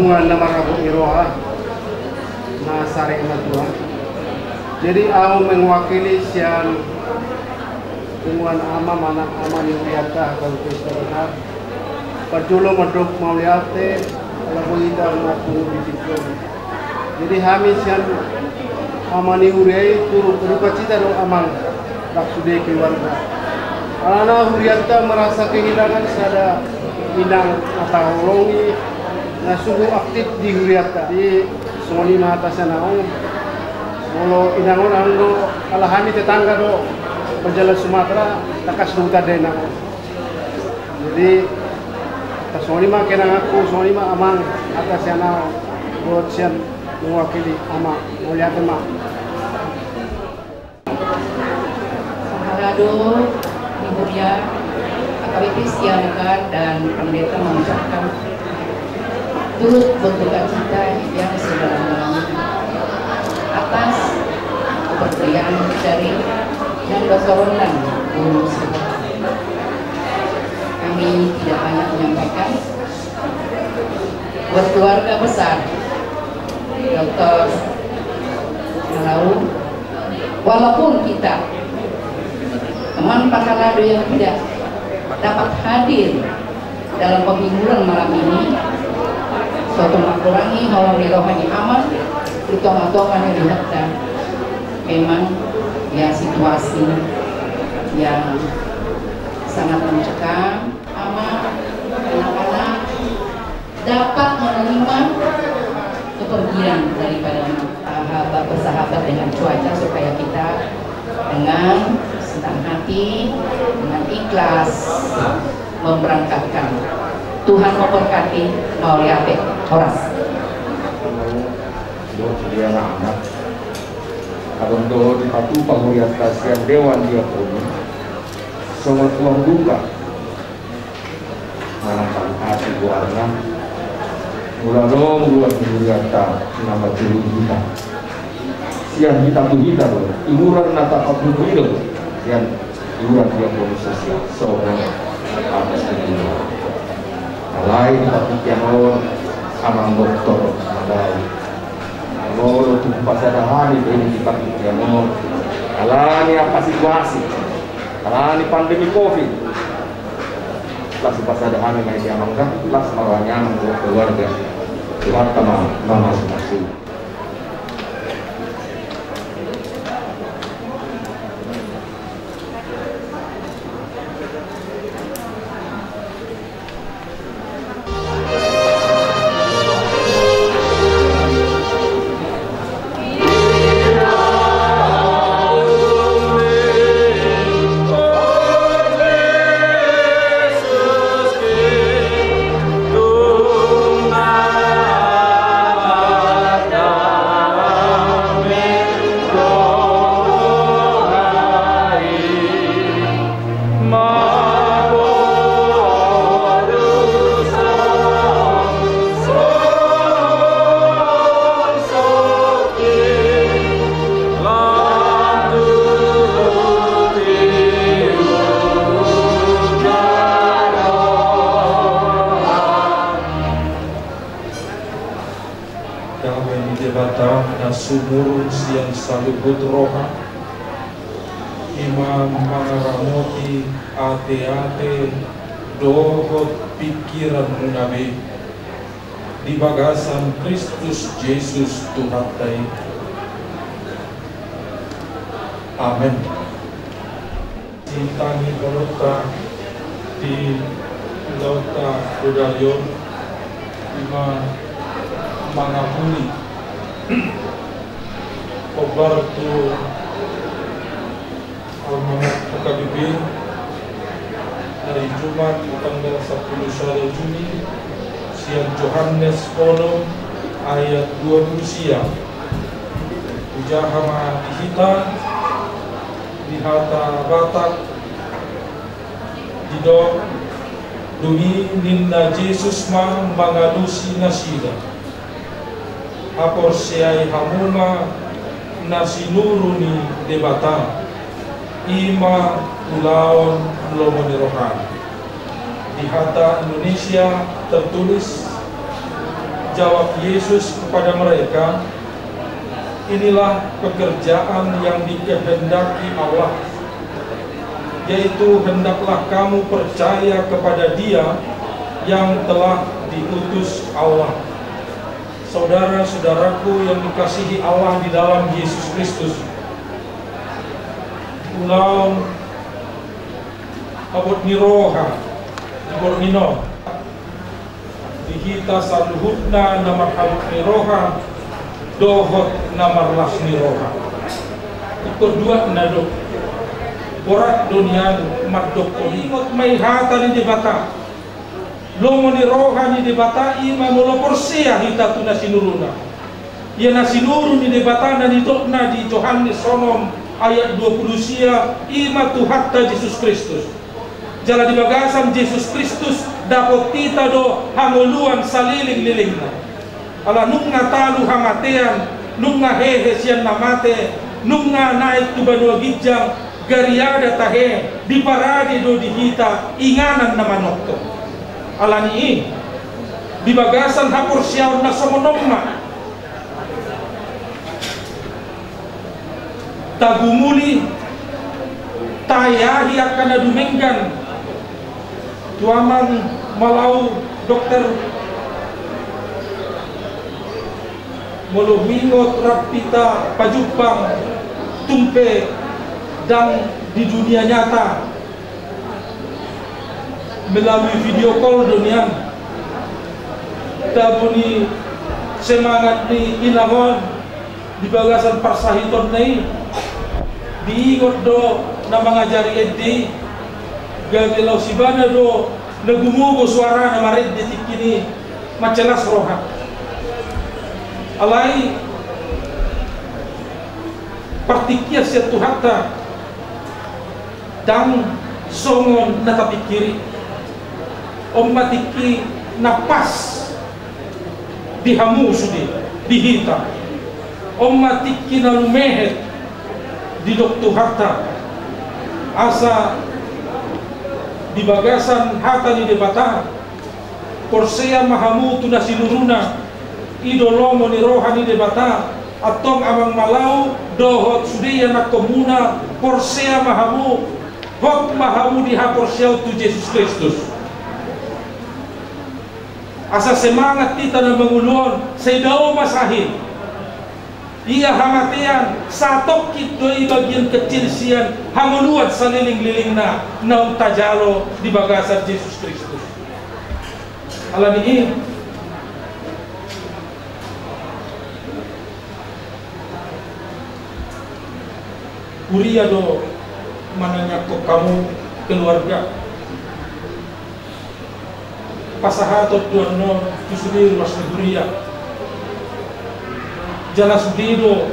bunga nama Rabu Iroha Nasare Matua. Jadi aku mewakili sian tungguan ama mana ama niuyata kalau kita perjulo medok mauliate kalau kita ngaku di situ. Jadi kami sian ama niurei turu berupa cita do amang tak sudah keluarga. Anak huriata merasa kehilangan sada inang atau longi nah sungguh aktif di huriata di soni mata naung kalau inangon ando alahani tetangga do berjalan Sumatera takas duta denang jadi soni mah kena aku soni mah amang atas yana buat sian mewakili ama melihat emak Saharado Iburia AKBP Siaga dan pendeta mengucapkan turut berduka cita yang sedalam-dalamnya atas kepercayaan dari yang bersorongan guru. Kami tidak banyak menyampaikan buat keluarga besar Dr. Nalau, walaupun kita teman Pakalado yang tidak dapat hadir dalam penghiburan malam ini, suatu makurangi hawari rohani aman ditong-tongan yang dihadap memang ya situasi yang sangat mencekam. Ama anak-anak dapat menerima kepergian daripada bersahabat dengan cuaca supaya kita dengan senang hati, dengan ikhlas memberangkatkan. Tuhan memberkati Mauliate Horas. Dia anak abang doa di patu panguriat kasihan dewan dia pun sama tuan duka manangkan hati buarna mula dong luar panguriata nama dulu kita sian kita tuh kita loh imuran nata kapun hidup sian imuran dia pun sosial seorang atas kedua lain tapi tiang amang dokter madai kalau tuh pas ada hari ini kita yang ngomong alani apa situasi alani pandemi covid pas ada hari main yang enggak pas malahnya keluarga Tuhan sama mama semua. Sumur siang salubut roha imam mangaramoti ate-ate dohot pikiran munabe di bagasan Kristus Yesus Tuhan tai. Amin. Cintani kolota di lauta budalyon imam mangapuni Kobar tu Almanat AKBP dari Jumat tanggal 10 Juni siang Yohanes 10 ayat 20 siang Ujahama dihita dihata batak dido dungi ninna Yesus ma mangalusi nasida apor siai hamuma nasinuruni debata ima ulaon lomonirohan di Hata Indonesia tertulis Jawab Yesus kepada mereka, inilah pekerjaan yang dikehendaki Allah, yaitu hendaklah kamu percaya kepada Dia yang telah diutus Allah. Saudara-saudaraku yang dikasihi Allah di dalam Yesus Kristus, ulang abot niroha abot nino dihita saluhutna namar abot niroha dohot namar las niroha ikut dua nadok borat dunian madok ingot may hata ni debata lomo niroha ni debata ima mulo porsia hita tu nasinuruna ia nasinuru ni debata na ditokna di Yohanes sonom ayat 20 sia ima tu hatta Yesus Kristus jala di bagasan Yesus Kristus dapat kita do hanguluan saliling-lilingna ala nunga talu hamatean nunga hehe sian namate nunga naik tu banua gijang gariada tahe di parade do dihita inganan na manokto ala ni di bagasan hapur siaw na somonomma tagumuli tayahi akan adumenggan tuaman malau dokter moluhingot rapita pajupang tumpe dan di dunia nyata melalui video call dunia tabuni semangat ni inamon di bagasan parsahiton nai diingot do na mangajari eddi gamilaw sibana do nagumugo suara na marid detikini macelas roha alai partikia setu hatta dan songon na tapikiri matiki napas dihamu sudi dihita matiki na lumehet di doktu harta asa di bagasan hata ni debata porsea mahamu tu nasinuruna idolomo ni rohani debata atong amang malau dohot sudiya na komuna porsea mahamu hok mahamu di haporsea tu Yesus Kristus asa semangat kita na mangulon saydao masahin ia hamatean satok kitoi bagian kecil sian hanguluat saliling-liling na naung tajalo di bagasan Yesus Kristus alani ini kuria do mananya kok kamu keluarga pasahatot dono kusudi mas kuria jala sudido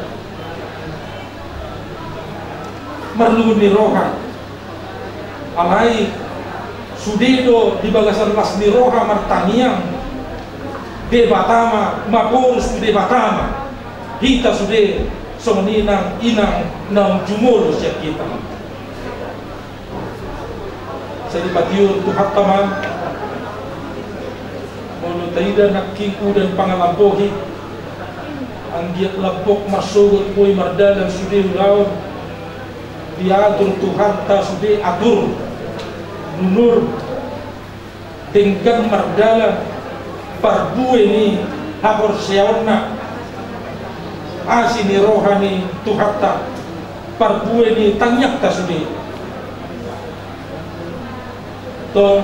marlu ni roha alai sudido di bagasan las ni roha martaniang de batama mapurus de batama hita sude soninang inang nang jumul siya kita sa dipatiyon tu hataman mulu taida nakiku dan pangalampohi ang giat lampok masugot mo'y mardalang sudi ulaw diatur Tuhan ta sudi atur nunur tingkan mardalang parbuwe ni hapor siyaon na asi ni rohani Tuhan ta parbuwe ni tangyak ta sudi tong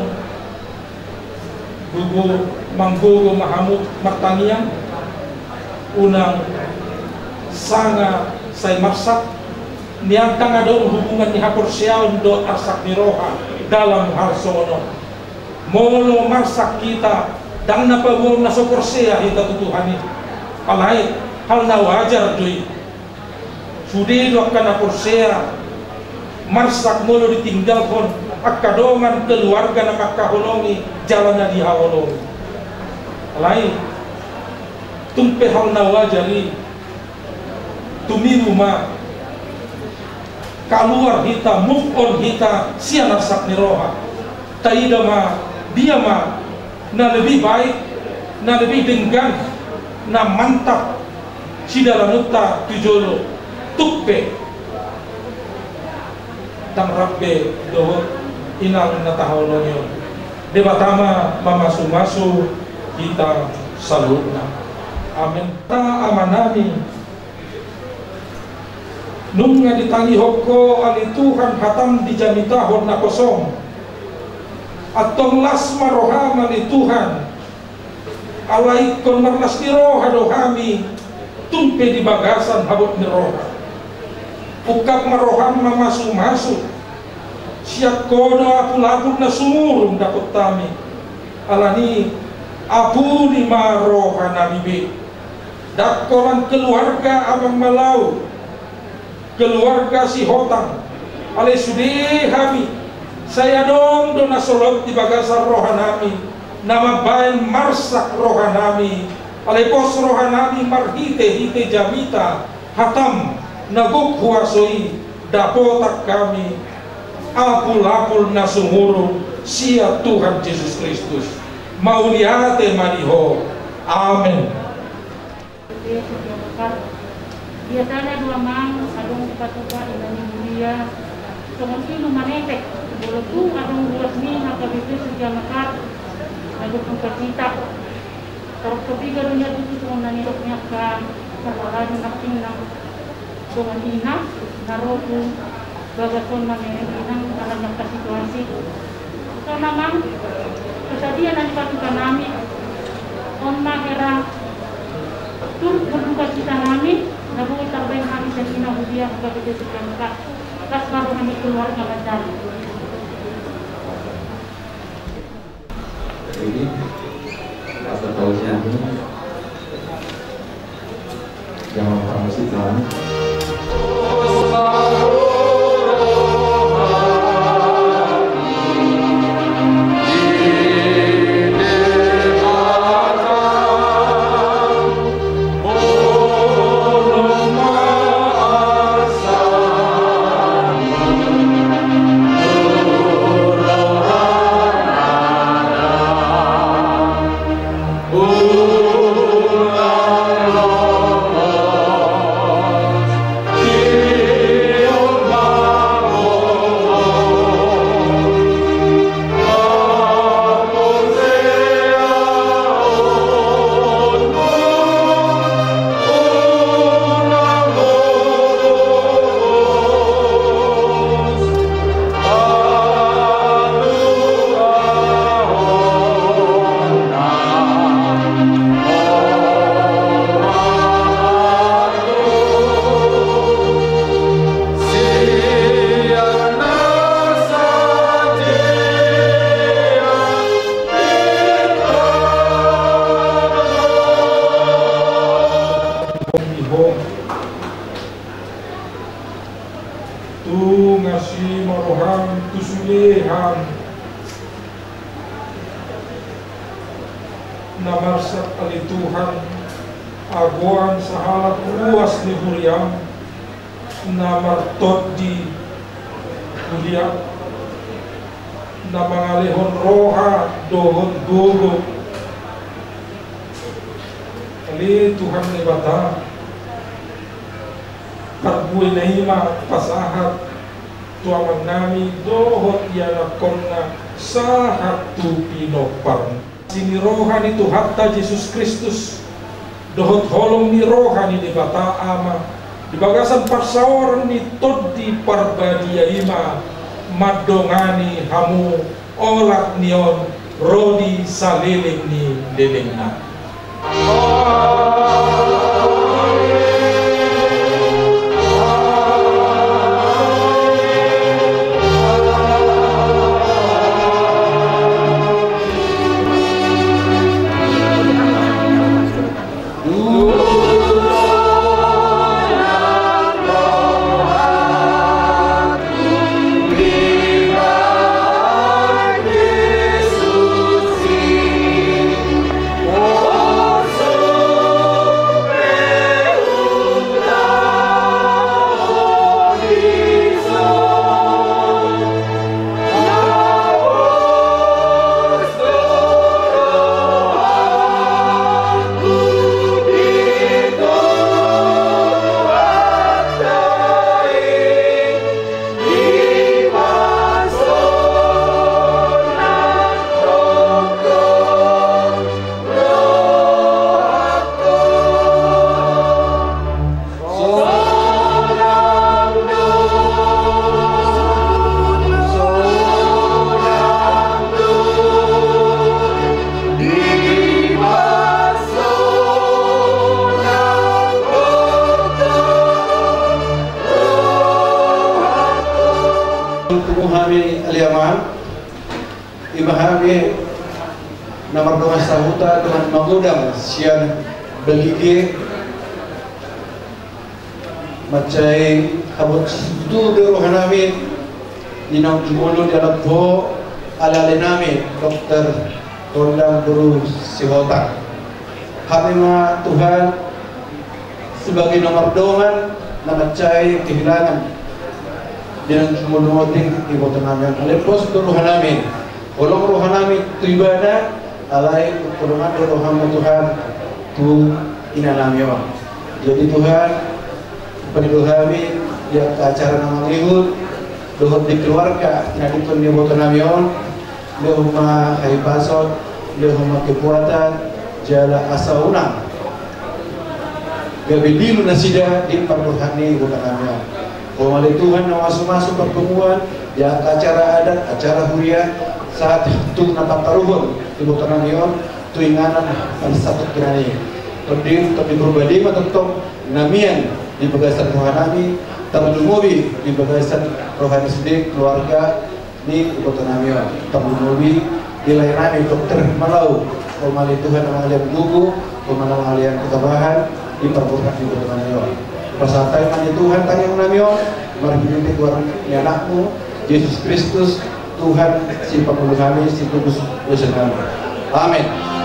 gugu manggugo mahamut martaniang unang sanga say marsak niantang adong hubungan ni haporsiaon do arsak ni roha dalam hal sono molo marsak kita dang napagom na soporsia hita tutuhani alay hal na wajar doy sudido akan haporsia marsak molo ditinggalkon akadongan keluarga na makahulongi jalan na dihawolongi alay tumpe hal na wajari tumiruma keluar hita move on hita siya narsak ni roha taida ma dia ma na lebih baik na lebih denggan na mantap si dalam nuta tujolo tukbe tang rabbe dohot inang na taholonyo debatama mamasu-masu kita salutna. Amin. Ta amanami nung nga ditanghihop ko ali Tuhan hatam di jamitahon na kosong at tonglas marohama ni Tuhan alay kon marlas ni roha dohami tumpe di bagasan habot ni roha ukap maroham mamasu-masu siyak kodo apul-apul na sumurong dakot tami alani apu ni maroha nami be dakolan keluarga abang malau keluarga si hotang alay sudi kami saya dong dona solot di bagasan rohanami nama bayan marsak rohanami alay pos rohanami marhite jamita hatam naguk huasoi dapotak kami apul-apul na sumurong siya Tuhan Yesus Kristus mauliate maniho. Amin. Biasanya dua mang adong patuka inani mulia kemudian manetek bulutung adong resmi haka bibi sejak makat lagu pengkecita terus ketiga dunia itu cuma nani roknya kan salah nakting nang dengan ina naroku bagason manetek inang anak situasi karena mang kesadian nani patuka nami on mahera turut berduka cita nami nabuhi tarbayan kami sa kinabuhiya kapag sa kamera tas baru kami keluar ke bandar. Jadi asal tahu sini jangan kamu sih kan. Tu ngasih maroham tu sulehan namarsak ali Tuhan aguan sahalat luas ni huriam namartot di huriam namangalihon roha dohon gogo ali Tuhan ni bata Tarbuy na hima pasahat tuaman nami dohot yana konna sahat tu pinopar sinirohan itu hatta Yesus Kristus dohot holong ni rohani di bata ama di bagasan parsawaran ni todi parbadia ima madongani hamu olat nion rodi saliling ni lelengna. imahami nomor dua sahuta dengan mengundang sian beligi macai habut itu dulu kami dinam jumulu dalam bo ala lenami dokter kondang guru sihota hamima Tuhan sebagai nomor dongan na macai kehilangan dengan jumulu ting ibu tenangnya alepos dulu kami olong rohanami tu ibadah alai pertolongan rohani Tuhan tu inanamyo. Jadi Tuhan penduduk kami yang ke acara nama lihut dohot di keluarga nanti pun dia boto namion lehuma hari pasot lehuma kekuatan jala asa unang gabidilu nasida di perrohani bukan namion. Kalau Tuhan masuk pertemuan yang ke acara adat acara hurian saat itu nampak taruhun di boto namion tu inganan pada satu kirani terdiri tapi berbadi matang namian di bagasan rohani terlumubi di bagasan rohani sedih keluarga di kota Namion terlumubi di layanan dokter malau pemali Tuhan mengalir gugu pemali mengalir ketabahan di perbuatan di kota Namion pasatai mandi Tuhan tanyang Namion mari binti keluarga anakmu Yesus Kristus Tuhan si pemuluh kami si kudus Yesus kami amin.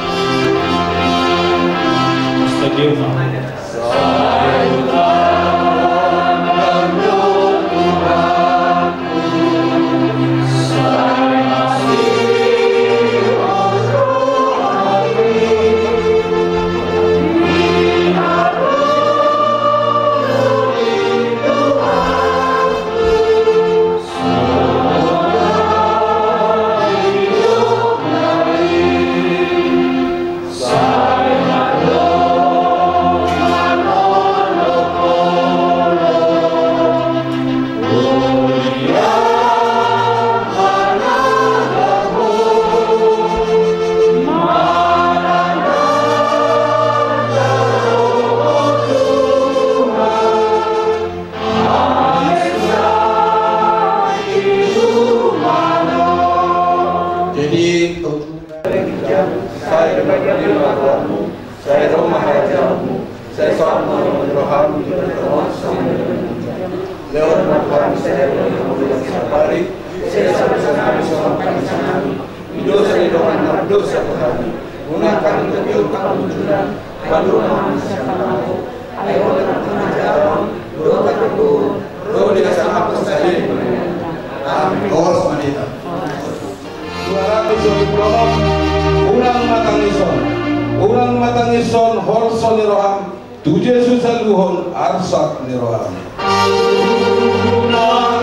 Urang matangison holson niroham tuje susaluhon arsak niroham urang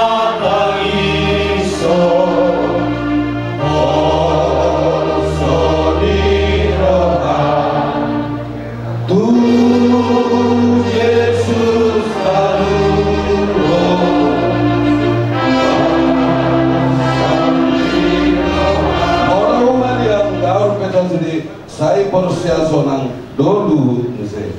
matangison holson niroham tuje susaluhon orang rumah yang gaul petan sendiri saya porsia sonang dolu muse.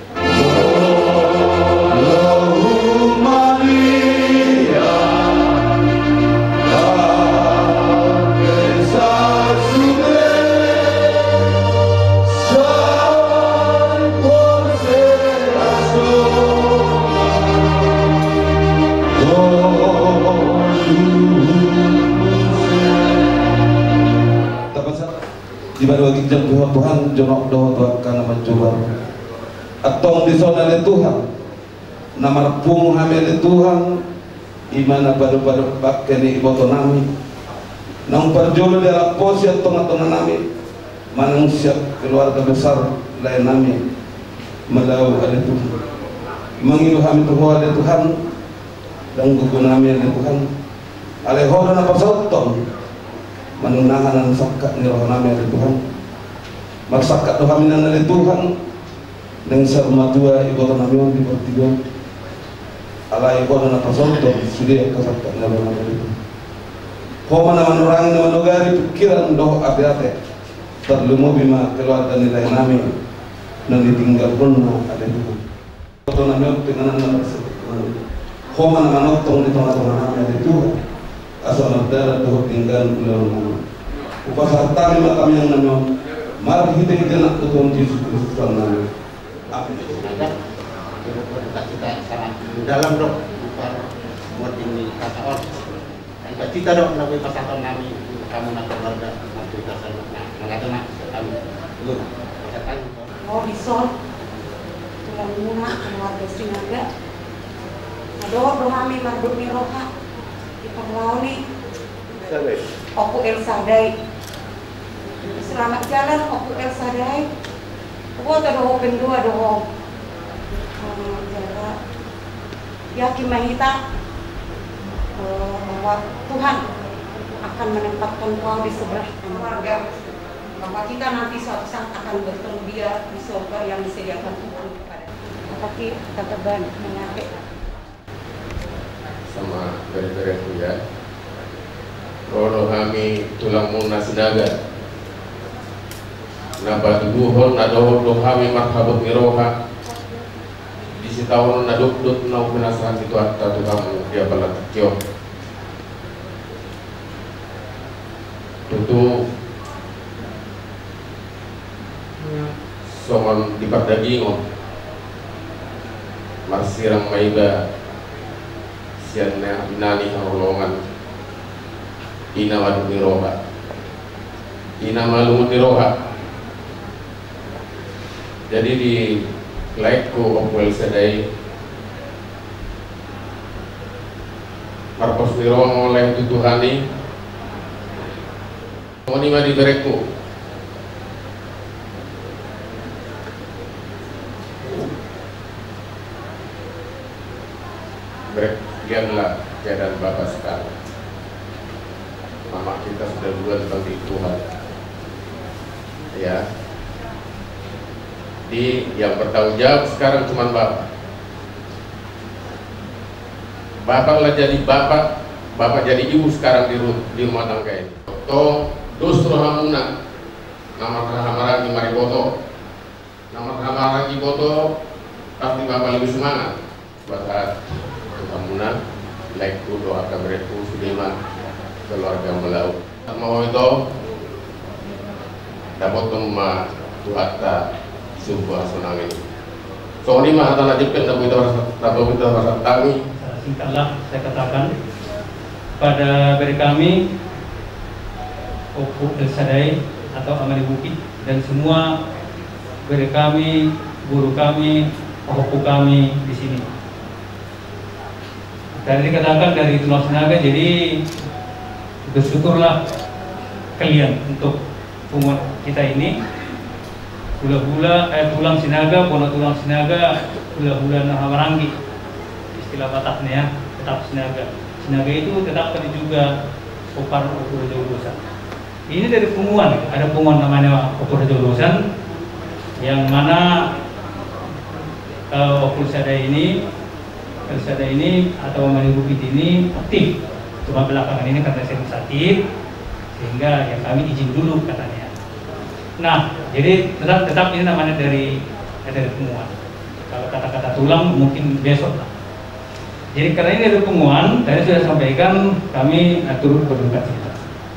Di mana bagi Tuhan jonok doa karena mencoba atong di zona Tuhan nama pung hamil Tuhan imana baru-baru pakai iboto nami nang perjolo dalam pos yang tengah-tengah nami manang siap keluarga besar lain nami melau ada Tuhan mengilhami Tuhan ada Tuhan dan gugu nami ada Tuhan alehora napa sotong menunahan sakak ni roh nami dari Tuhan marsakak doa minan dari Tuhan dengan sermatua ibu tanah di bertiga ala ibu tanah pasonto sudah kasakak ni roh nami dari Tuhan kau mana menurang ni menugari pikiran doh abiate terlumu bima keluar dari nilai nami dan ditinggal pun ada Tuhan ibu tanah nami dengan nama kau mana menotong di tengah-tengah nami dari Tuhan asal darah doh tinggal ulang upasartani makam yang nano mari kita nak Tuhan Yesus Kristus nano. Amin. Kita sangat dalam dok bukan buat ini kata orang. Kita dok nabi pasal nami kamu nak keluarga nanti kita selalu mengatakan nak kami belum katakan. Oh disol tulang muna keluarga Sinaga. Aduh kami marbut miroha di Perlauni. Oku El Sadai. Selamat jalan Oku El Sadai. Aku tahu pendua doh. Jaga yakin mahita bahwa Tuhan akan menempatkan kau di sebelah keluarga, bahwa kita nanti suatu saat akan bertemu Dia di surga yang disediakan Tuhan kepada kita. Tapi katakan menyakit sama beri-beri ya. Rono kami tulang muna Sinaga. Napa tuduhon nadohon do kami marhabut miroha. Di tahun naduk-duk nau penasaran itu atau kamu dia balat kio. Tentu soal di pardagingon marsirang maiba siannya inani harolongan ina wadu miroha ina malu miroha. Jadi di laiku opul sedai marpos mirong oleh tutuhani monima di bereku berek lihatlah keadaan bapak sekarang. Mama kita sudah dua tentang Tuhan ya. Di yang bertanggung jawab sekarang cuma bapak. Bapaklah jadi bapak jadi ibu sekarang di rumah tangga ini. Toh dostru hamuna, nama hamaran di mariboto, nama hamaran di boto pasti bapak lebih semangat. Bapak hamuna, like doa kabaretku Sudirman keluarga Melau. Mau itu dapat rumah tuata sebuah tsunami. So ini mah tanah jepit tapi kita rasa tangi. Singkatlah saya katakan pada beri kami Oku El Sadai atau Amali Bukit dan semua beri kami, guru kami, oku kami di sini. Dan dikatakan dari Tulang Sinaga, jadi bersyukurlah kalian untuk umat kita ini. Hula-hula, tulang Sinaga, pono tulang Sinaga, hula-hula Nahamarangi. Istilah Bataknya ya, tetap Sinaga. Sinaga itu tetap tadi juga Opar Opur Jaulosan. Ini dari Punguan, ada Punguan namanya Opur Jaulosan, yang mana Opur Sadai ini, atau Amali Bukit ini aktif. Cuma belakangan ini karena saya sakit, sehingga ya kami izin dulu katanya. Nah, jadi tetap ini namanya dari Punguan. Kalau kata-kata tulang mungkin besok lah. Jadi karena ini dari Punguan, tadi sudah sampaikan kami turut berduka cita.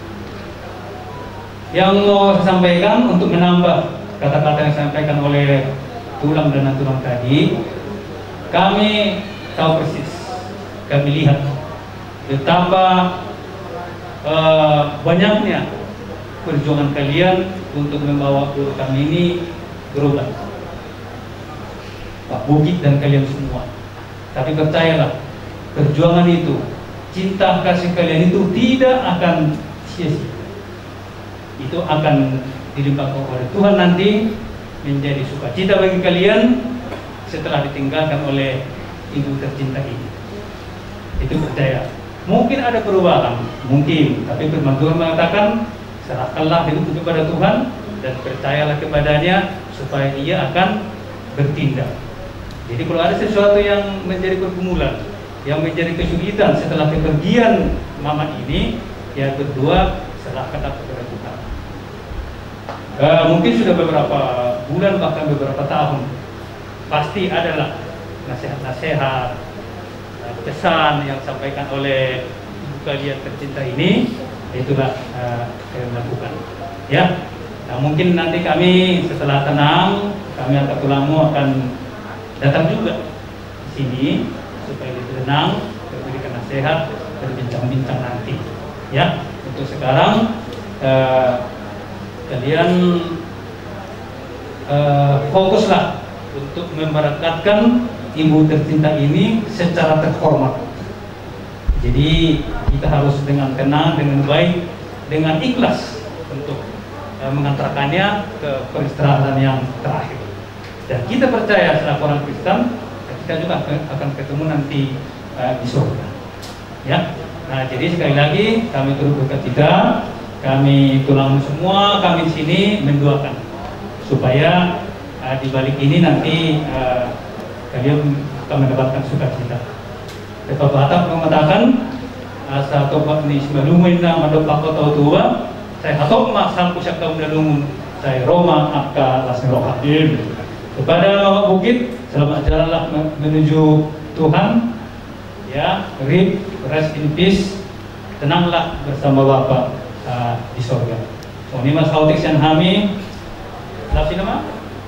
Yang mau saya sampaikan untuk menambah kata-kata yang disampaikan oleh tulang dan tulang tadi, kami tahu persis, kami lihat betapa banyaknya perjuangan kalian untuk membawa guru kami ini berobat, Pak Bukit dan kalian semua. Tapi percayalah, perjuangan itu, cinta kasih kalian itu tidak akan sia-sia. Itu akan dilimpahkan oleh Tuhan nanti menjadi sukacita bagi kalian setelah ditinggalkan oleh ibu tercinta ini. Itu percaya. Mungkin ada perubahan, mungkin, tapi firman Tuhan mengatakan serahkanlah hidup kepada Tuhan dan percayalah kepadanya supaya Ia akan bertindak. Jadi kalau ada sesuatu yang menjadi pergumulan, yang menjadi kesulitan setelah kepergian mama ini, ya berdua serahkanlah kepada Tuhan. Mungkin sudah beberapa bulan bahkan beberapa tahun, pasti adalah nasihat-nasihat, pesan yang disampaikan oleh ibu kalian tercinta ini itulah yang lakukan. Ya, nah mungkin nanti kami setelah tenang, kami akan tulamu akan datang juga di sini supaya lebih tenang, memberikan nasihat, berbincang-bincang nanti. Ya, untuk sekarang kalian fokuslah untuk memberangkatkan ibu tercinta ini secara terhormat. Jadi kita harus dengan tenang, dengan baik, dengan ikhlas untuk mengantarkannya ke peristirahatan yang terakhir. Dan kita percaya selaku orang Kristen, kita juga akan ketemu nanti di surga. Ya, nah jadi sekali lagi kami turut berkacita, kami tulang semua, kami di sini mendoakan supaya di balik ini nanti kalian akan mendapatkan sukacita. Bapak Batak mengatakan asa topak ni semalungun na madopak ko tau tua, saya hatok masang pusyak tau menalungun, saya Roma akka lasni roha. Kepada Bapak Bukit, selamat jalanlah menuju Tuhan. Ya, rest in peace, tenanglah bersama Bapak di sorga. So ini mas hautik sian kami, lapsi nama?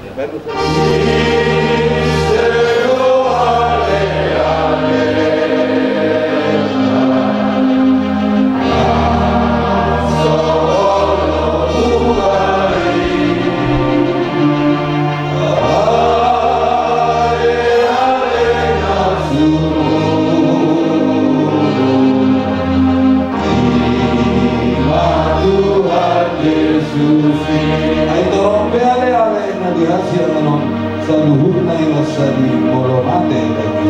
Saluhur na ilasari molo mate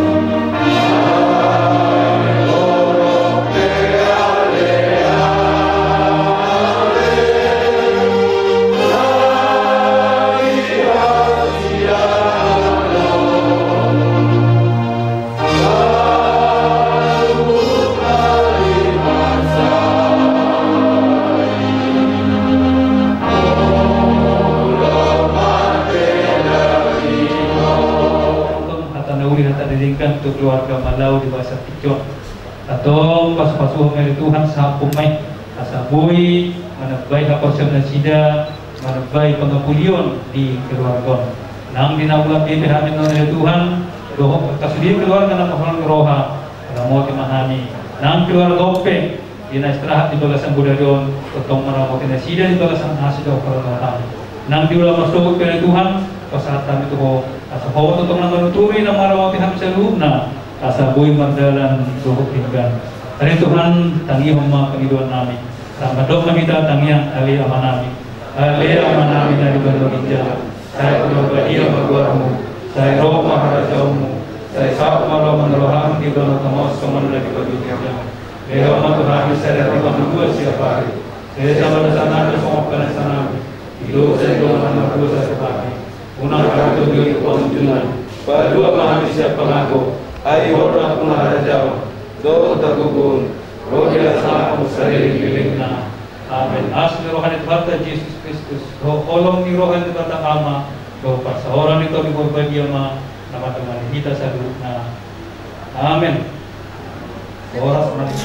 untuk keluarga Malau di bahasa Tijon atau pas-pasuh dari Tuhan sapumai asabui manabai hakosyam nasida manabai pengapulion di keluarga nang dinabulat di pihak dari Tuhan doh kasudi keluarga nama orang roha mau dimahami nang keluarga ope dina istirahat di bagasan budarion ketong merawat nasida di bagasan asida orang nang diulah masuk ke Tuhan pasatan itu asahawa tutong nang manuturi na marawati hamsaluna asaboy mardalan suhuk tinggan. Hari Tuhan tangi homa pengiduan nami. Ramadok kami tangiang ali amanami. Ali amanami dari bando ginjal. Saya pribadi magwarmu. Saya roh maharajamu. Saya sak malam meneroham di bando tamos soman lagi bagi ginjal. Leha Tuhan saya dari bando siapa hari. Saya sama sana semua kana sana. Ilo saya doa nama saya pagi. Unang kartu di pengunjungan, padua pahami siapa pengaku, ayo orang pengarajau, do tergugun, rohnya sama usai pilihna. Amin. Asli rohani Tuhan Yesus Kristus, roh olong ni rohani Tuhan ama, roh pasahoran itu di berbagi ama, nama Tuhan kita sadurna. Amin. Orang semua.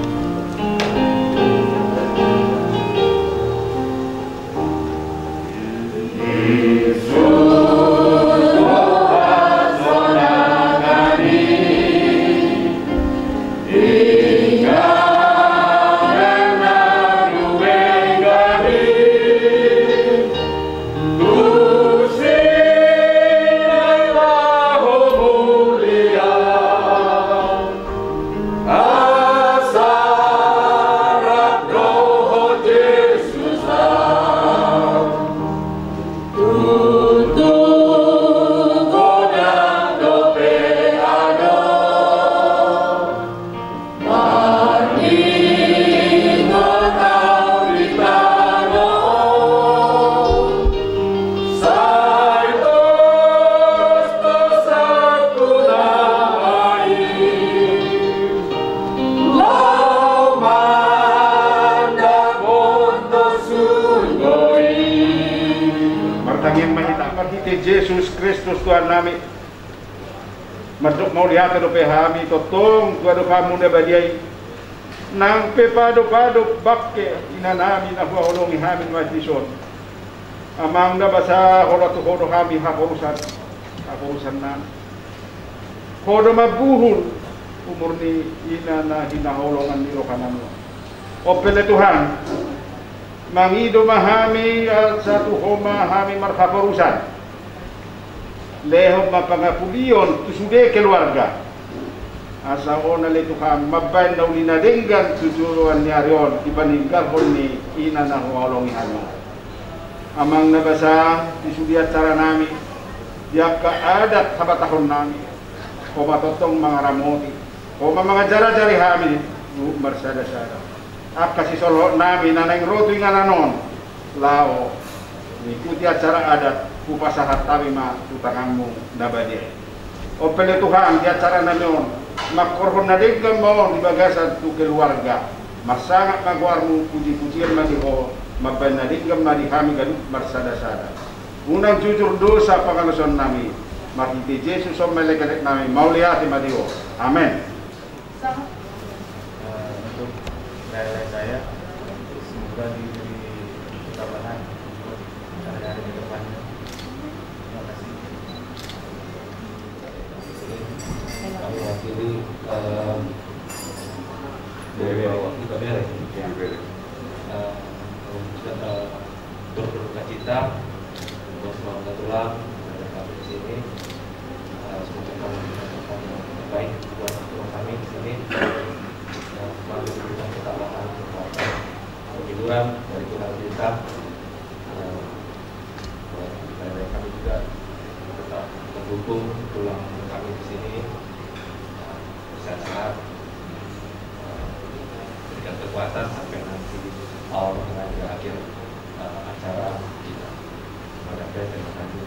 Yesus Kristus Tuhan nami maduk mau lihat do pehami totong tuado kamu ne badiai nang pepado-pado bakke inanami na huolongi hamin majison amang na basa holatu hodo kami hakurusan na hodo mabuhul umur ni ina na hinaholongan nilo kanamo o pele Tuhan mangido mahami satu homa hami markaporusan leho mapangapulion tusude keluarga asa ona le Tuhan mabain na ulinadenggan tujuruan nyarion ibaninggal ni ina na huolongi hano amang nabasa isudiat cara nami diap ka adat sabatahon nami o matotong mga ramoti o mga jara-jari hami marsada-sada kasi solo nami nanay roto nga nanon lao ikuti acara adat upasahat tabi matutangan mo nabadi o pele Tuhan di acara nanon makorhon na deggan mo di bagasan tu keluarga masangat magwar mo puji-pujian madiho mabain na deggan madi kami ganun marsada-sada unang jujur dosa pangaluson nami makiti Yesus o melekadek nami mauliati madiho amen. Untuk dari saya semoga diberi ketabahan untuk hari-hari ke depannya. Terima kasih. Kami wakili dari wakil KBR berduka cita untuk selamat tulang dari kami di sini. Semoga kami mendapatkan yang terbaik buat kami di sini. Selalu diberikan ketabahan, kekuatan, kehidupan dari Tuhan kita. Dan kami juga tetap mendukung tulang kami di sini sehat-sehat, berikan kekuatan sampai nanti awal mengajar akhir acara kita. Terima kasih.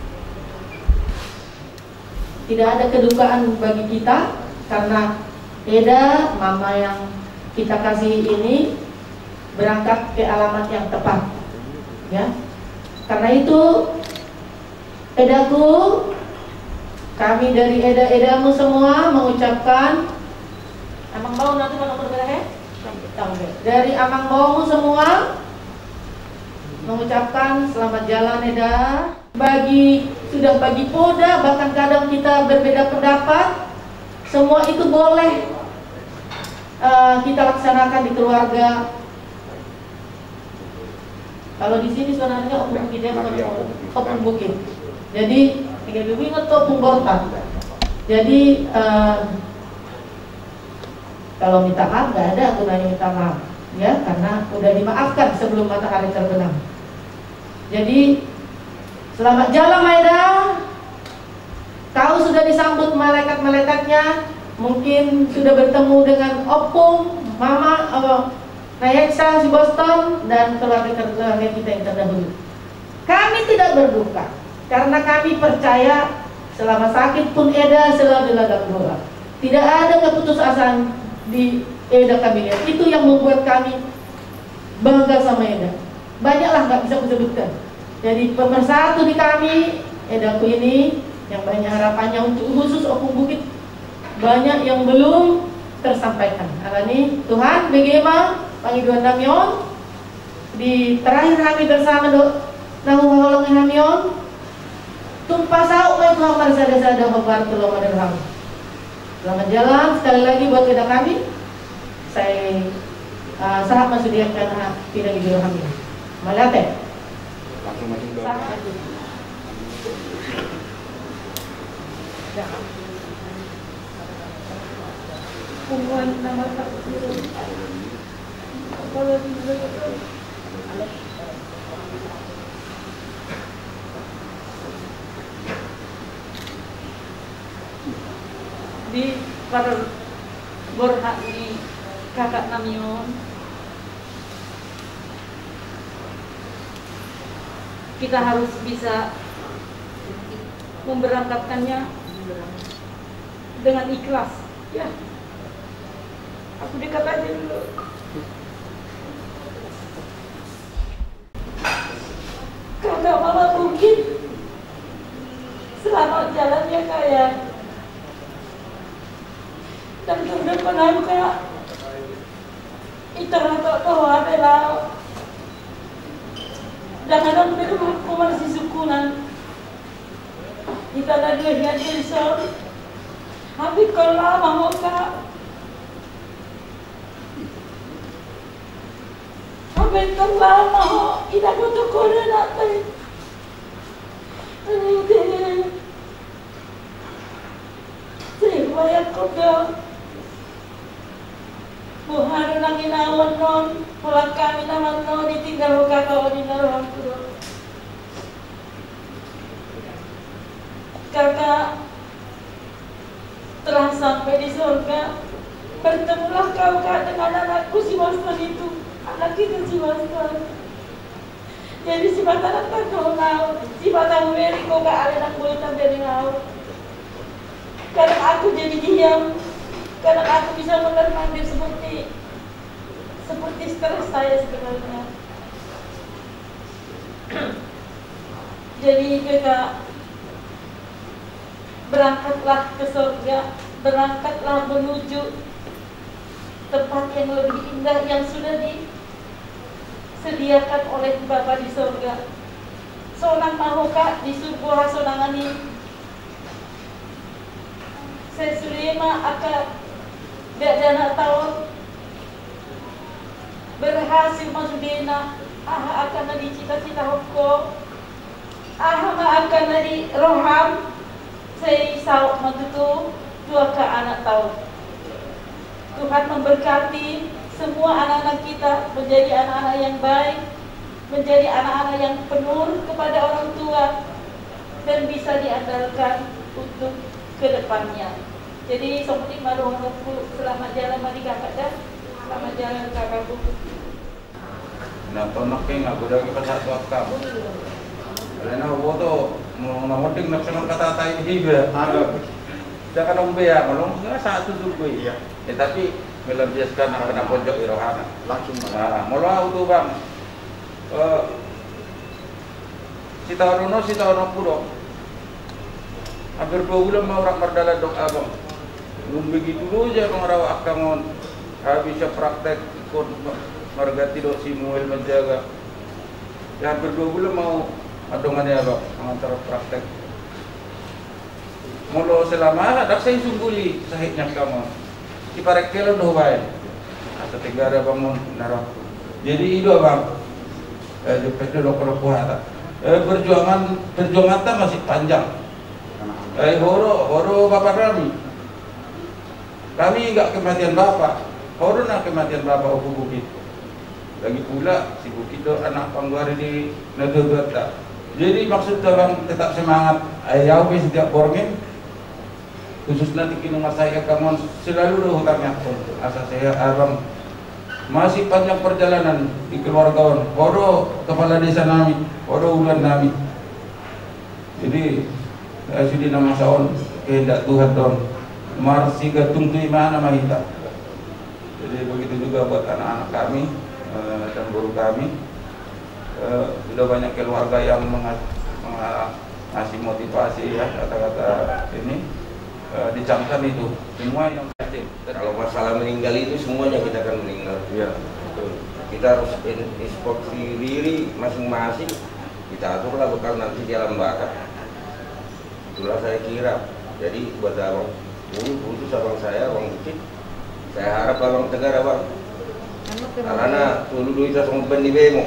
Tidak ada kedukaan bagi kita karena Eda, mama yang kita kasih ini berangkat ke alamat yang tepat, ya. Karena itu, Edaku, kami dari Eda-Edamu semua mengucapkan, Amang Bau nanti kalau berbeda dari Amang Baumu semua mengucapkan selamat jalan Eda. Sudah bagi poda, bahkan kadang kita berbeda pendapat. Semua itu boleh kita laksanakan di keluarga. Kalau di sini sebenarnya opung bukit ya, opung bukit. Jadi tiga minggu ingat opung bortan. Jadi kalau minta maaf nggak ada gunanya minta maaf, ya karena udah dimaafkan sebelum matahari terbenam. Jadi selamat jalan Maeda. Kau sudah disambut malaikat-malaikatnya, mungkin sudah bertemu dengan opung, mama, Nayeksa, si Boston, dan keluarga-keluarga kita yang terdahulu. Kami tidak berduka, karena kami percaya selama sakit pun Eda selalu ladang doa. Tidak ada keputusasaan di Eda kami. Itu yang membuat kami bangga sama Eda. Banyaklah nggak bisa disebutkan. Jadi pemersatu di kami, Edaku ini, yang banyak harapannya untuk khusus opung bukit banyak yang belum tersampaikan. Alani Tuhan bagaimana panggilan namion di terakhir kami bersama nanggung namion tumpah sau mai Tuhan marsada-sada membantu tolong madarham. Selamat jalan sekali lagi buat kita kami. Saya sangat masudiyahkan tidak dijual kami. Malate. Langsung masuk doa. Pungguan nama takdir. Kalau di para berhak ni kakak namion kita harus bisa memberangkatkannya dengan ikhlas, ya. Aku dekat aja dulu. Karena malah mungkin selamat jalannya kayak dan kemudian pengaruh kayak terlalu doa belau. Jangan dong beru kumar si sukunan. Kita ada dua yang besar. Habis kalau mau kak. Habis kalau mau tidak butuh korban nanti. Ini saya kodok. Buhan nang inawan non, pulang kami naman non, ditinggal kakak di naruhan ko. Kakak telah sampai di surga. Bertemulah kau dengan anakku si Bastan itu, anak kita si Bastan. Jadi si Bastan tak tahu nau, si Bastan beri kau gak ada nak boleh tambah nau. Kadang aku jadi diam. Kadang aku bisa menermandir seperti stres saya sebenarnya. Jadi kita berangkatlah ke surga, berangkatlah menuju tempat yang lebih indah yang sudah disediakan oleh Bapa di surga. Sonang mahukah di sebuah sonangan ini? Saya sudah akan dana tahun berhasil masuk dina, akan ada cita-cita hukum, akan ada roham, saya isau maksudku dua ke anak tahun. Tuhan memberkati semua anak-anak kita menjadi anak-anak yang baik, menjadi anak-anak yang penuh kepada orang tua dan bisa diandalkan untuk kedepannya. Jadi seperti malu menunggu selamat jalan mari kakak dah, selamat jalan kakakku. Nah, tonak ke nggak udah kita satu akam. Karena foto mau nomoding nasional kata tay hiba. Jangan umbe ya, kalau nggak satu dulu ya. Tapi melampiaskan anak pojok irohana. Langsung. Nah, mau tuh bang. Si tahun puluh. Hampir 2 bulan mau orang merdala dok abang. Begitu dulu aja mengerawak kangon. Habisnya praktek ikut margati dok Simuel menjaga. Ya hampir 2 bulan mau adongannya abang mengantar praktek. Mulu selama ada saya sungguli sahitnya kamu. Si parek kelo doh bae. Atau tegara bangun narok. Jadi itu abang. Jepet dulu kalau puasa. Perjuangan tak masih panjang. Horo bapak kami enggak kematian bapak, horo nak kematian bapak aku bukit. Lagi pula si bukit itu anak pangguari di negara. Jadi maksud abang tetap semangat. Ayau setiap borgen, khususnya di rumah saya kamu selalu ada hutangnya. Asal saya abang masih panjang perjalanan di keluarga. Horo kepala desa nami, horo ulan nami. Jadi sudah nama saon kehendak Tuhan don marsi gatung tu mana mahita. Jadi begitu juga buat anak-anak kami dan guru kami. Sudah banyak keluarga yang mengasih motivasi ya kata-kata ini dicamkan itu semua yang penting. Kalau masalah meninggal itu semuanya kita akan meninggal. Ya. Kita harus introspeksi diri masing-masing. Kita aturlah bekal nanti di alam baka. Itulah saya kira. Jadi buat abang khusus abang saya, abang Bukit, saya harap abang tegar abang. Karena dulu kita sama benih bemo.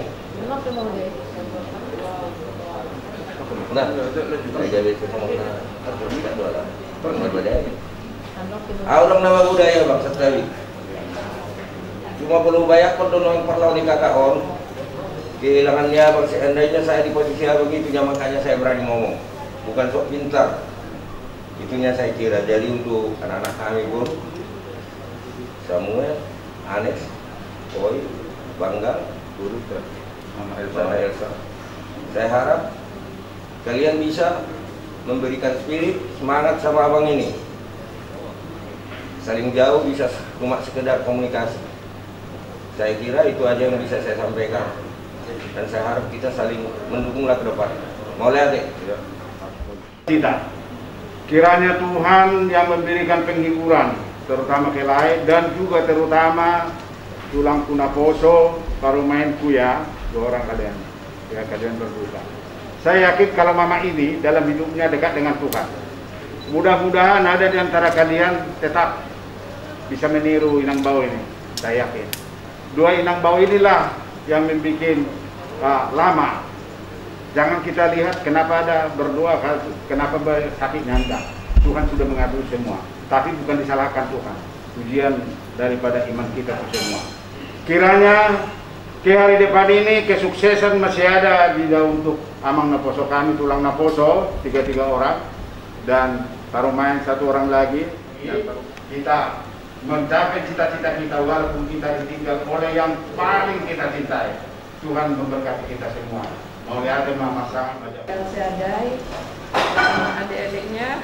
Nah, saya jadi sama tidak doa. Orang budaya. Orang nama budaya bang sekali. Cuma perlu banyak pendonong perlawan di kakak on. Kehilangannya bang seandainya saya di posisi abang itunya makanya saya berani ngomong. Bukan sok pintar, itunya saya kira. Jadi untuk anak-anak kami pun, Samuel, Anes, Koi, Bangga, Guru, Mama Elsa. Saya harap kalian bisa memberikan spirit semangat sama abang ini. Saling jauh bisa cuma sekedar komunikasi. Saya kira itu aja yang bisa saya sampaikan. Dan saya harap kita saling mendukunglah ke depan. Mau lihat deh? Tidak. Kiranya Tuhan yang memberikan penghiburan terutama Kelai dan juga terutama tulang Punaposo, Parumainku ya, 2 orang kalian. Ya, kalian berdua. Saya yakin kalau mama ini dalam hidupnya dekat dengan Tuhan. Mudah-mudahan ada di antara kalian tetap bisa meniru Inang Bau ini. Saya yakin. 2 Inang Bau inilah yang membuat lama. Jangan kita lihat kenapa ada berdoa, kenapa sakit nyanda. Tuhan sudah mengatur semua. Tapi bukan disalahkan Tuhan. Ujian daripada iman kita semua. Kiranya ke hari depan ini kesuksesan masih ada untuk Amang Naposo kami, tulang Naposo 3 orang dan Parumain 1 orang lagi. Kita mencapai cita-cita kita walaupun kita ditinggal oleh yang paling kita cintai. Tuhan memberkati kita semua. Mau lihat Mama Sang aja. Seadai sama adik-adiknya,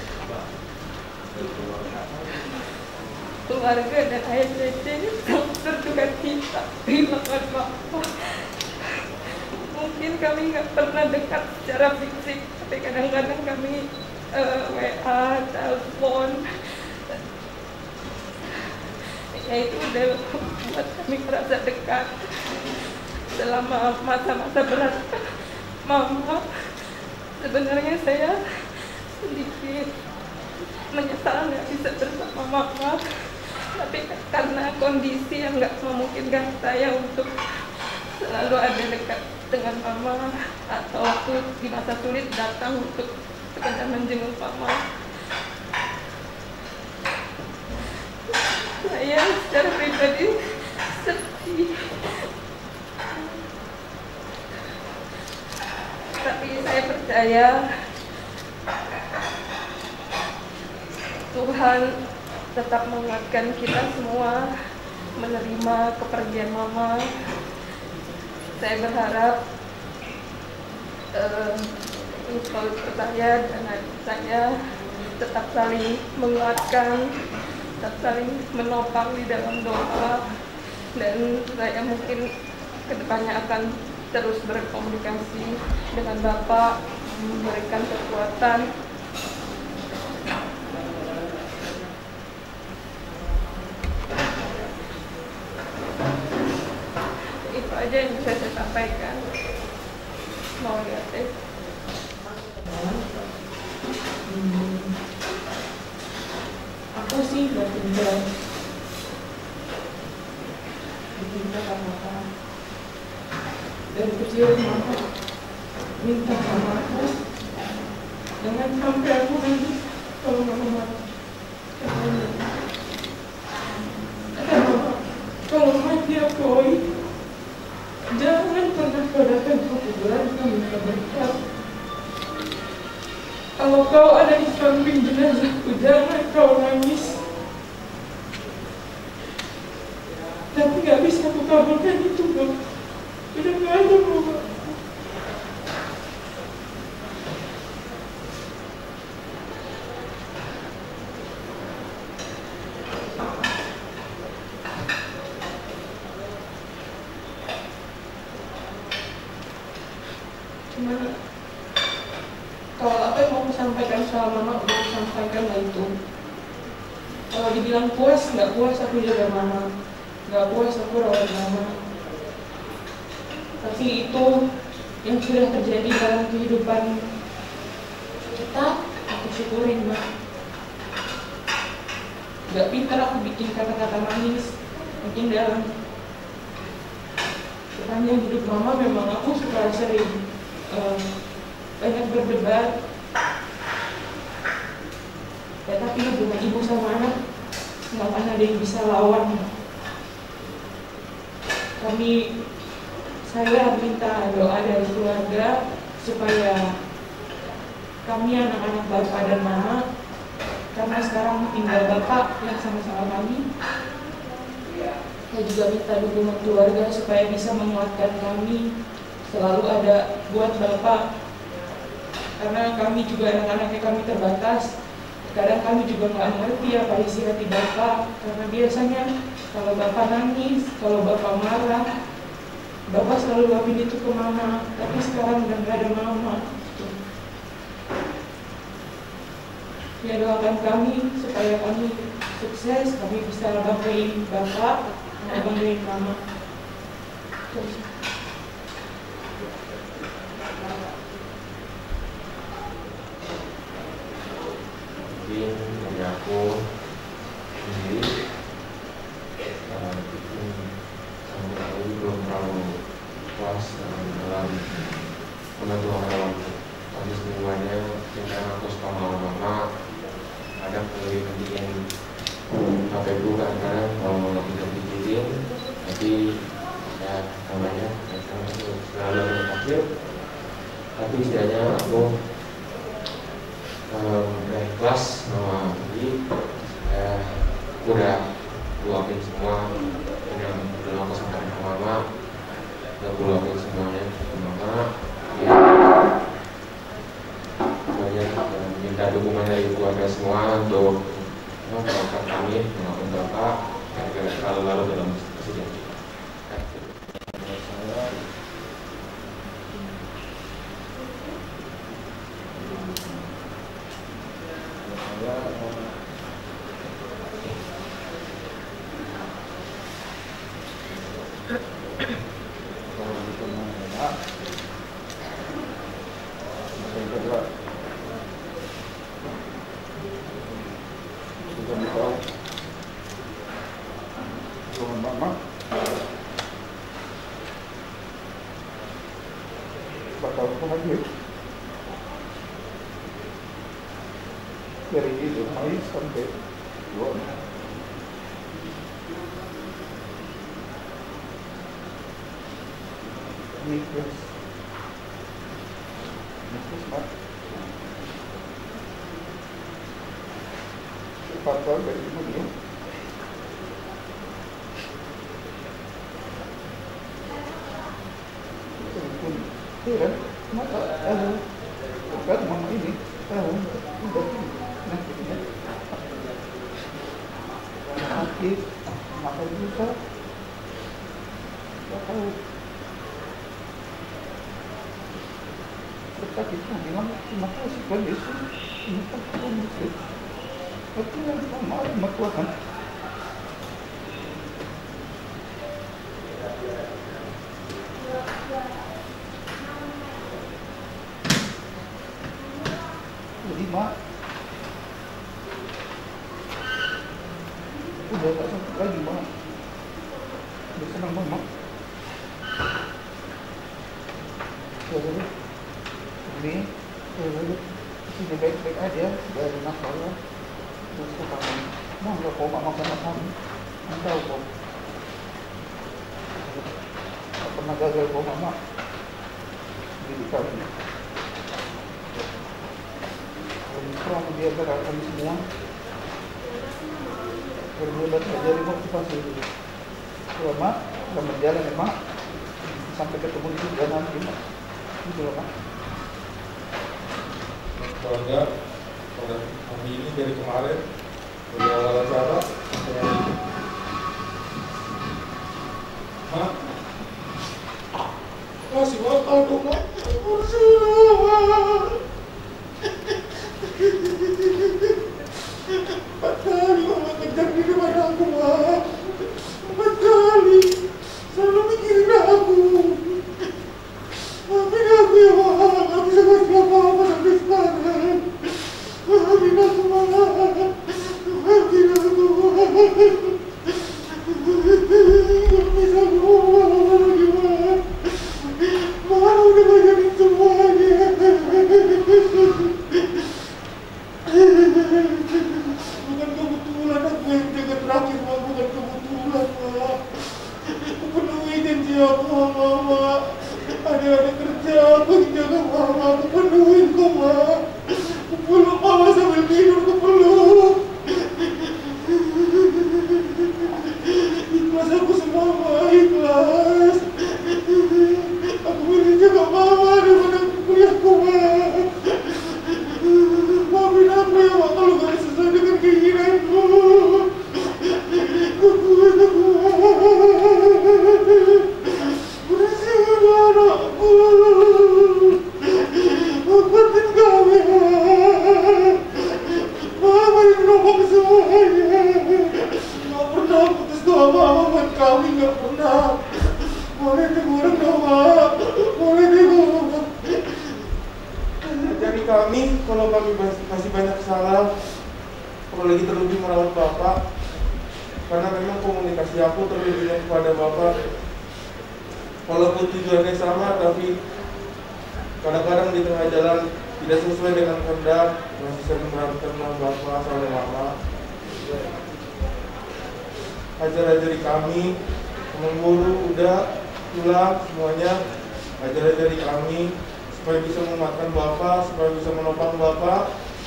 keluarga dan ayah Dede berduka cita kehilangan Bapak. Mungkin kami nggak pernah dekat secara fisik, tapi kadang-kadang kami WA, telepon. Ya itu udah buat kami merasa dekat selama masa-masa berat Mama. Sebenarnya saya sedikit menyesal nggak bisa bersama Mama, tapi karena kondisi yang nggak memungkinkan saya untuk selalu ada dekat dengan Mama atau waktu di masa sulit datang untuk sekedar menjenguk Mama. Saya secara pribadi sedih, tapi saya percaya Tuhan tetap menguatkan kita semua menerima kepergian Mama. Saya berharap kalau saya dan adik saya tetap saling menguatkan, tetap saling menopang di dalam doa, dan saya mungkin kedepannya akan terus berkomunikasi dengan Bapak, memberikan kekuatan. Itu aja yang bisa saya sampaikan. Mau lihat deh. Aku sih udah tinggal sama Mama. Dari kecil Mama minta sama aku, jangan sampai aku nanti kalau Mama marah. Kata Mama, kalau mati aku jangan pernah kau datang ke kuburan kami berkat. Kalau kau ada di samping jenazahku, jangan kau nangis. Tapi gak bisa aku kabulkan itu, Mama. Udah gak ada, Mama. Cuma kalau apa yang mau sampaikan soal Mama udah sampaikan lah itu. Kalau dibilang puas, nggak puas aku jaga Mama, nggak puas aku rawat Mama. Tapi itu yang sudah terjadi dalam kehidupan kita, aku syukurin, Mak. Gak pintar aku bikin kata-kata manis, bikin dalam. Sepanjang hidup Mama memang aku suka sering banyak berdebat. Ya, tapi hubungan ibu sama anak nggak akan ada yang bisa lawan. Saya minta doa dari keluarga supaya kami anak-anak Bapak dan Mama, karena sekarang tinggal Bapak yang sama-sama kami. Saya juga minta dukungan keluarga supaya bisa menguatkan kami, selalu ada buat Bapak, karena kami juga anak-anaknya kami terbatas. Kadang kami juga nggak mengerti apa isi hati Bapak, karena biasanya kalau Bapak nangis, kalau Bapak marah, Bapak selalu luapin itu ke Mama. Tapi sekarang udah nggak ada Mama. Ya, doakan kami supaya kami sukses, kami bisa banggain Bapak, ngebantuin mama. Mungkin dari aku sendiri sampai aku belum terlalu puas dalam membantu orang. Tapi semuanya cinta aku sama mama kadang lebih pentingin sampai dulu kadang-kadang kalau tidak dikirim tapi ya namanya selalu akhir tapi istilahnya aku kelas sama Adi udah luapin semua yang belum aku sampaikan ke mama, udah luapin semuanya ke mama ya banyak minta dukungan dari keluarga semua untuk melakukan kami maupun bapak yang selalu dalam persidangan. Dari itu mulai sampai dua. Ini terus Pak. Cepat dari kemudian. Kan maka bukan mama ini tahu udah nantinya aktif maka bisa nggak tahu tetap kita bilang terima kasih kan Yesus terima kasih kan Yesus tapi lagi mama mertua kan jadi mak udah tak sakit lagi mak udah senang mama jadi ini sudah baik-baik aja gak ada masalah terus kamu mau nggak kok mak makan kamu tahu kok pernah gagal kok mama jadi kami kalau dia gerakan semua berbuat menjadi motivasi selama dalam berjalan ya mak sampai ketemu di surga nanti mak gitu loh mak keluarga pada kami ini dari kemarin dari awal acara mak kasih waktu dong mak empat kali mama kejar di depan aku mak 4 kali selalu mikirin aku maafin aku ya mak gak bisa kasih apa-apa sampai sekarang maafin aku mak maafin aku gak bisa ngomong lagi mak mak udah bayarin semuanya bukan kebetulan aku yang jaga terakhir mak bukan kebetulan mak aku penuhi janji aku sama mak ada kerja aku yang jaga mama aku penuhin kok mak aku peluk mama sambil tidur aku peluk ikhlas aku semua mak ikhlas aku boleh jaga mama daripada kuliahku mak maafin aku ya mak kalau gak sesuai dengan keinginanku bersihin anakku akutin kami kami masih banyak salah, apalagi terlebih merawat Bapak, karena memang komunikasi aku terlebih kepada Bapak. Walaupun tujuannya sama, tapi kadang-kadang di tengah jalan tidak sesuai dengan kehendak, masih sering meragukan Bapak sama Mama. Ajar-ajari kami, teman guru udah pulang semuanya, ajar-ajari kami supaya bisa menguatkan Bapak, supaya bisa menopang Bapak.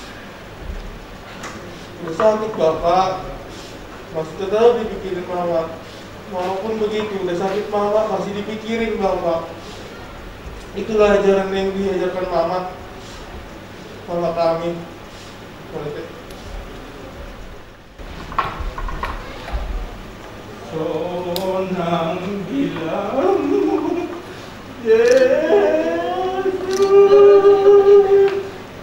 Udah sakit Bapak, masih tetap dipikirin Mama. Walaupun begitu, udah sakit Mama masih dipikirin Bapak. Itulah ajaran yang diajarkan Mama kami. Sonang bilang Yesus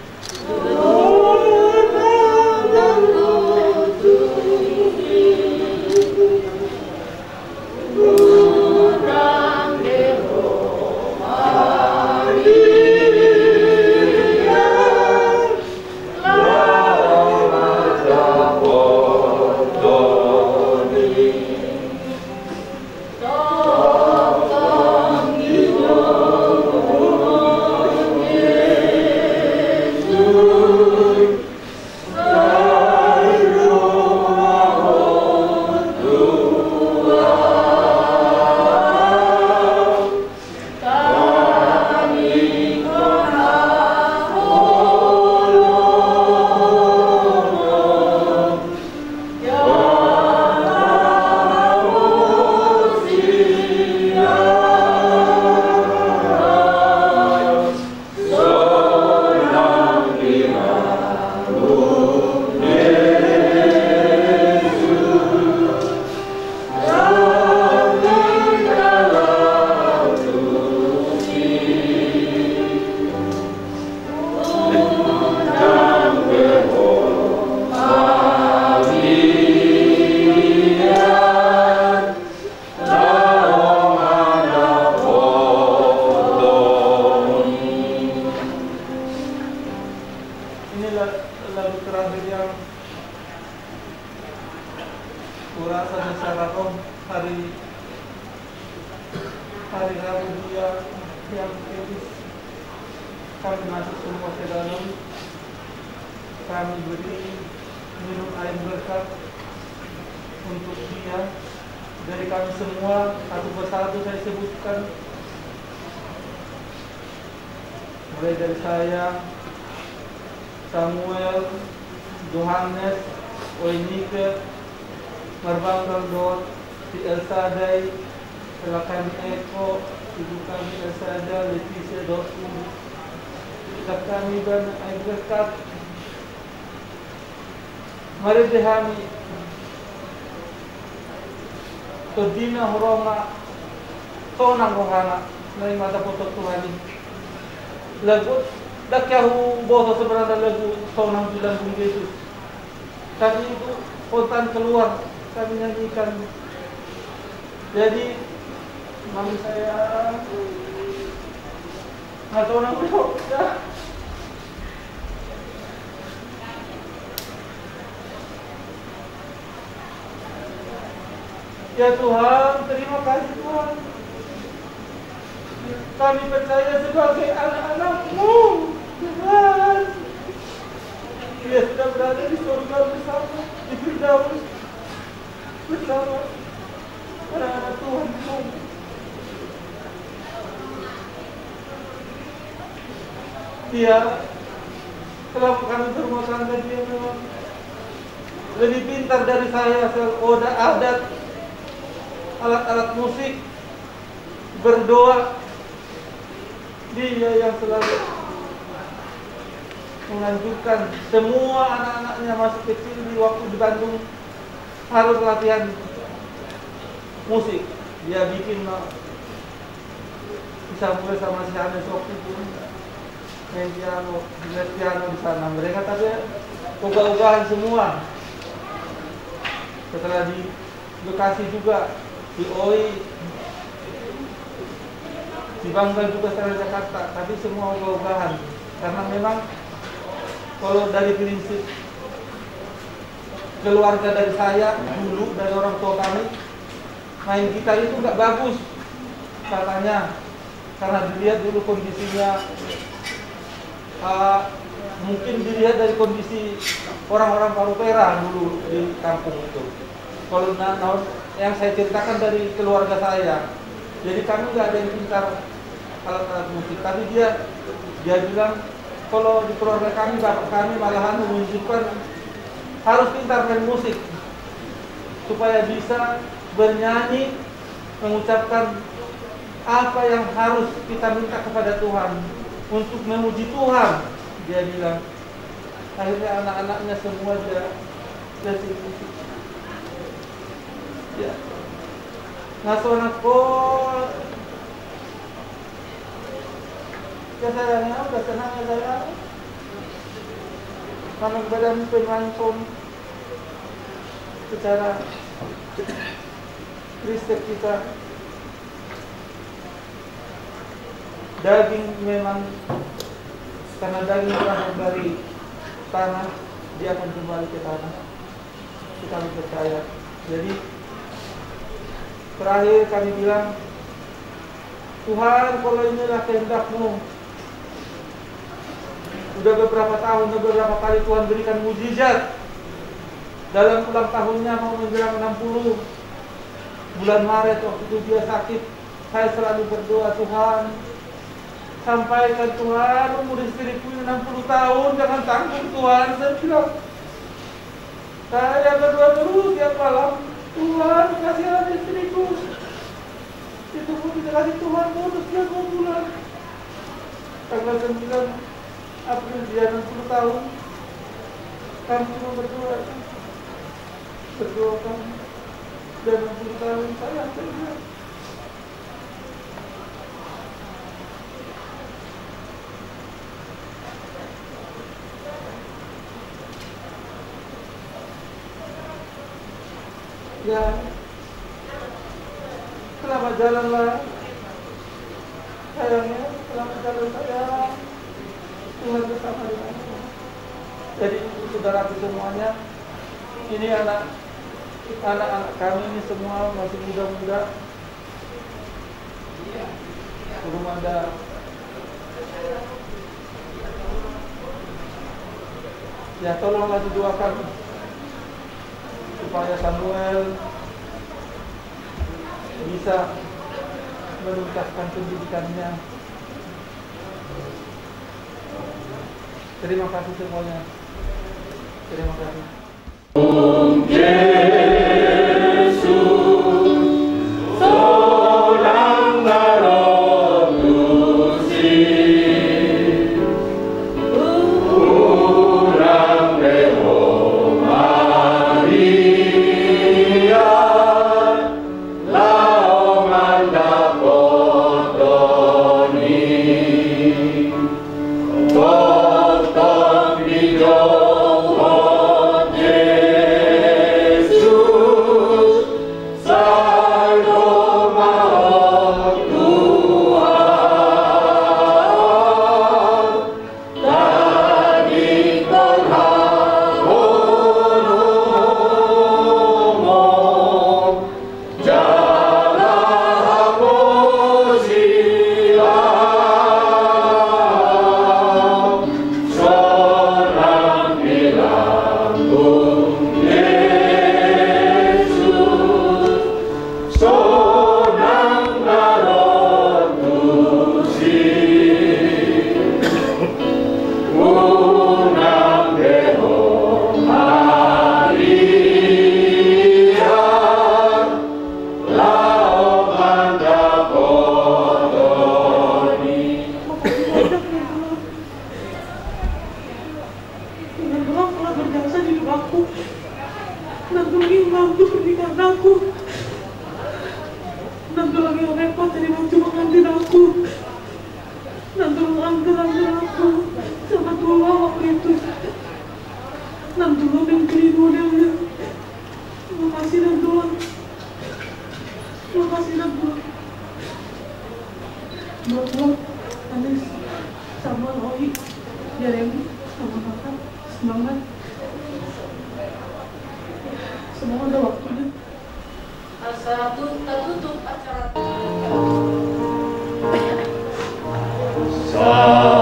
hari Rabu dia yang kebis kami masuk semua ke dalam, kami beri minum air berkat untuk dia. Dari kami semua satu persatu saya sebutkan, mulai dari saya, Samuel, Johannes, Oinike, Marbangkal Dot, si Elsadai, Selakan Eko, ibu kami Elsada, Leticia Dotu, kita kami dan air berkat. Mari dihami Todina Horoma Tonang Rohana Nai mata foto Tuhani lagu dakyahu boto sebenarnya lagu Tonang bilang Bung Yesus, tapi itu spontan keluar kami nyanyikan. Jadi mami saya nggak tahu nama ya. Ya Tuhan, terima kasih Tuhan. Kami percaya sebagai anak-anak-Mu, Tuhan. Dia sudah berada di surga bersama, di Firdaus bersama anak-anak Tuhan. Dia telah kami berumah tangga, dia memang lebih pintar dari saya. Oda adat, alat-alat musik, berdoa. Dia yang selalu menganjurkan semua anak-anaknya masih kecil di waktu di Bandung harus latihan musik. Dia bikin bisa mulai sama si Anes waktu itu main piano, les piano di sana. Mereka tapi ogah-ogahan semua. Setelah di Bekasi juga, di OI, di Bangka juga setelah Jakarta, tapi semua ogah-ogahan karena memang kalau dari prinsip keluarga dari saya dulu, dari orang tua kami, main gitar itu nggak bagus katanya, karena dilihat dulu kondisinya, mungkin dilihat dari kondisi orang-orang Parupera dulu di kampung itu. Kalau yang saya ceritakan dari keluarga saya, jadi kami nggak ada yang pintar alat-alat musik, tapi dia bilang kalau di keluarga kami, bapak kami malahan menunjukkan harus pintar main musik supaya bisa bernyanyi, mengucapkan apa yang harus kita minta kepada Tuhan untuk memuji Tuhan. Dia bilang, akhirnya anak-anaknya semua dia belajar musik. Ya, nasional kok. Ya sayangnya udah senang ya saya. Karena badan pemain secara riset kita, daging memang, karena daging berasal dari tanah, dia akan kembali ke tanah. Kita percaya. Jadi terakhir kami bilang, Tuhan, kalau inilah kehendak-Mu. Sudah beberapa tahun, beberapa kali Tuhan berikan mujizat. Dalam ulang tahunnya mau menjelang 60 bulan Maret, waktu itu dia sakit, saya selalu berdoa, Tuhan, sampaikan Tuhan, umur istriku 60 tahun, jangan tanggung Tuhan. Saya bilang, saya berdoa terus tiap malam, Tuhan kasihan istriku. Itu pun dikasih Tuhan bonus dia 2 bulan. Tanggal 9 April dia 60 tahun. Kami cuma berdoa kami. Dan 60 tahun saya saja. Ya, selamat jalanlah. Sayangnya, selamat jalan sayang. Tuhan bersama denganmu. Jadi saudaraku semuanya, ini anak-anak kami ini semua masih muda-muda. Belum ada ya, tolonglah didoakan supaya Samuel bisa menuntaskan pendidikannya. Terima kasih semuanya. Terima kasih. Sama Oi, Jeremy, sama kakak. semangat. Semua udah waktunya. Satu tertutup acara.